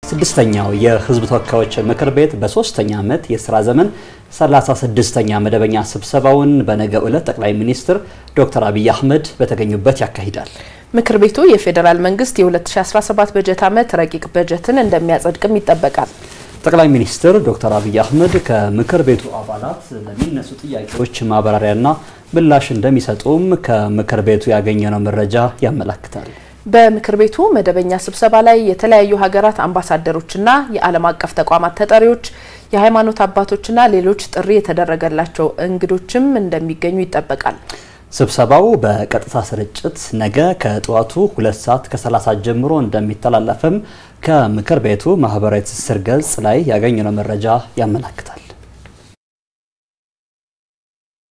ስድስተኛው የህዝብ ተወካዮች ምክር ቤት በ3ኛ ዓመት የሥራ ዘመን 36ኛ መደበኛ ስብሰባውን በነገው ዕለት ጠቅላይ ሚኒስትር ዶክተር አብይ አህመድ በተገኙበት ያካሂዳል። ምክር ቤቱ የፌደራል መንግስት የ2017 በጀት ዓመት ረቂቅ በጀትን እንደሚያጸድቅም ይጠበቃል። ጠቅላይ ሚኒስትር ዶክተር አብይ አህመድ ከምክር ቤቱ አባላት ለሚነሱ ጥያቄዎች ማብራሪያና ምላሽ እንደሚሰጡም ከምክር ቤቱ ያገኘነው መረጃ ያመለክታል። በምክር ቤቱ መደበኛ ስብሰባ ላይ የተለያዩ ሀገራት አምባሳደሮችና የዓለም አቀፍ ተቋማት ተጠሪዎች፣ የሃይማኖት አባቶችና ሌሎች ጥሪ የተደረገላቸው እንግዶችም እንደሚገኙ ይጠበቃል። ስብሰባው በቀጥታ ስርጭት ነገ ከጠዋቱ 2:30 ጀምሮ እንደሚተላለፍም ከምክር ቤቱ ማህበራዊ ትስስር ገጽ ላይ ያገኘነው መረጃ ያመለክታል።